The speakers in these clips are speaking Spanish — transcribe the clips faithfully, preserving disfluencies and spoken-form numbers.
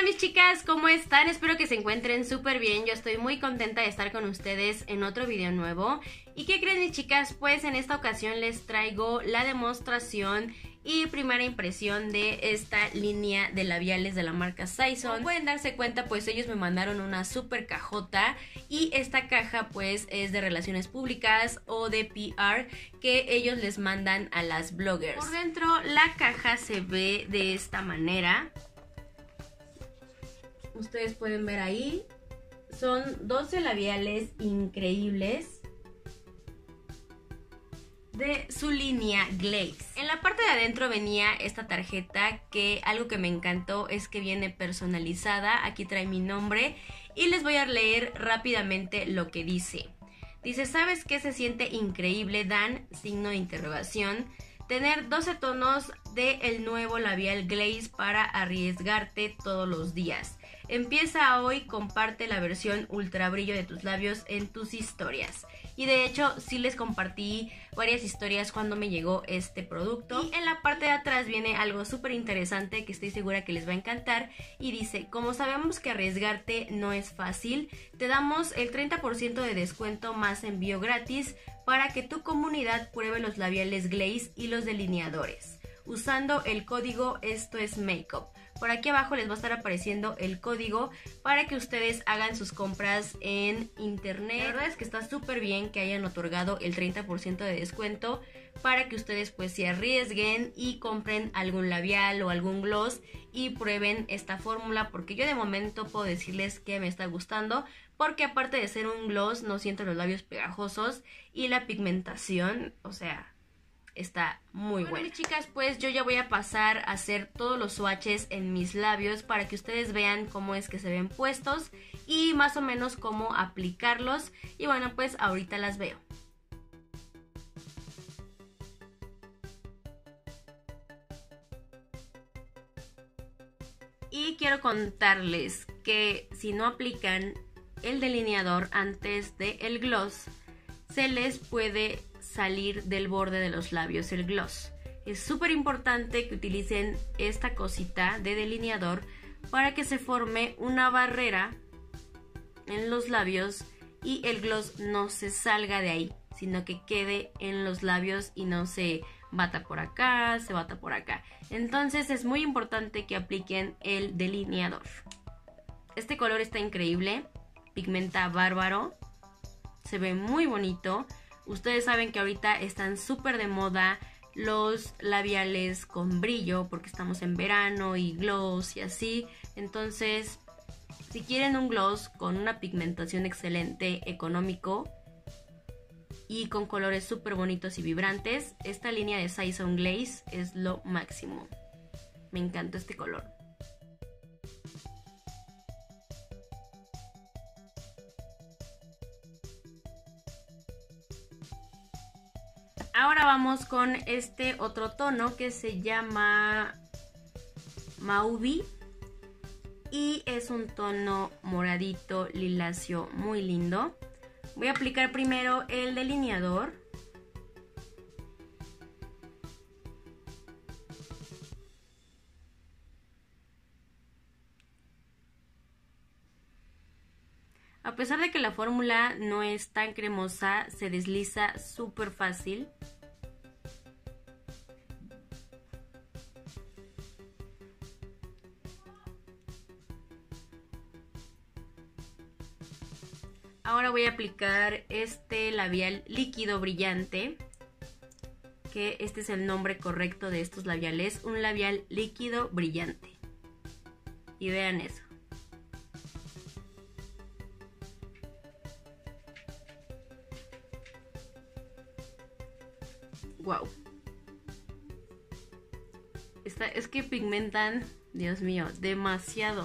Hola mis chicas, ¿cómo están? Espero que se encuentren súper bien. Yo estoy muy contenta de estar con ustedes en otro video nuevo. ¿Y qué creen mis chicas? Pues en esta ocasión les traigo la demostración y primera impresión de esta línea de labiales de la marca Saison. Como pueden darse cuenta, pues ellos me mandaron una super cajota y esta caja pues es de relaciones públicas o de P R que ellos les mandan a las bloggers. Por dentro la caja se ve de esta manera. Ustedes pueden ver ahí, son doce labiales increíbles de su línea Glaze. En la parte de adentro venía esta tarjeta que algo que me encantó es que viene personalizada. Aquí trae mi nombre y les voy a leer rápidamente lo que dice. Dice, ¿sabes qué se siente increíble, Dan? Signo de interrogación. Tener doce tonos del nuevo labial Glaze para arriesgarte todos los días. Empieza hoy, comparte la versión ultra brillo de tus labios en tus historias. Y de hecho sí les compartí varias historias cuando me llegó este producto. Y en la parte de atrás viene algo súper interesante que estoy segura que les va a encantar. Y dice, como sabemos que arriesgarte no es fácil, te damos el treinta por ciento de descuento más envío gratis para que tu comunidad pruebe los labiales Glaze y los delineadores usando el código Esto es Makeup. Por aquí abajo les va a estar apareciendo el código para que ustedes hagan sus compras en internet. La verdad es que está súper bien que hayan otorgado el treinta por ciento de descuento para que ustedes pues se arriesguen y compren algún labial o algún gloss y prueben esta fórmula, porque yo de momento puedo decirles que me está gustando, porque aparte de ser un gloss no siento los labios pegajosos y la pigmentación, o sea, está muy bueno, bueno. Mis chicas, pues yo ya voy a pasar a hacer todos los swatches en mis labios para que ustedes vean cómo es que se ven puestos y más o menos cómo aplicarlos. Y bueno, pues ahorita las veo. Y quiero contarles que si no aplican el delineador antes del gloss, se les puede salir del borde de los labios el gloss. Es súper importante que utilicen esta cosita de delineador para que se forme una barrera en los labios y el gloss no se salga de ahí, sino que quede en los labios y no se bata por acá, se bata por acá. Entonces es muy importante que apliquen el delineador. Este color está increíble, pigmenta bárbaro, se ve muy bonito. Ustedes saben que ahorita están súper de moda los labiales con brillo porque estamos en verano y gloss y así. Entonces, si quieren un gloss con una pigmentación excelente, económico y con colores súper bonitos y vibrantes, esta línea de Saison Glaze es lo máximo. Me encanta este color. Ahora vamos con este otro tono que se llama Mauve y es un tono moradito liláceo muy lindo. Voy a aplicar primero el delineador. A pesar de que la fórmula no es tan cremosa, se desliza súper fácil. Ahora voy a aplicar este labial líquido brillante, que este es el nombre correcto de estos labiales, un labial líquido brillante. Y vean eso. Wow. Esta, es que pigmentan, Dios mío, demasiado.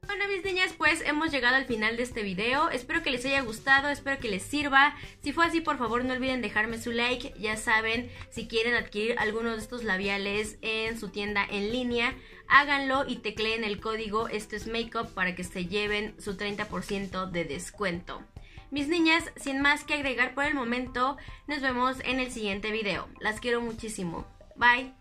Bueno, mis niñas, pues hemos llegado al final de este video. Espero que les haya gustado, espero que les sirva. Si fue así, por favor no olviden dejarme su like. Ya saben, si quieren adquirir alguno de estos labiales en su tienda en línea, háganlo y tecleen el código Esto es Makeup para que se lleven su treinta por ciento de descuento. Mis niñas, sin más que agregar por el momento, nos vemos en el siguiente video. Las quiero muchísimo. Bye.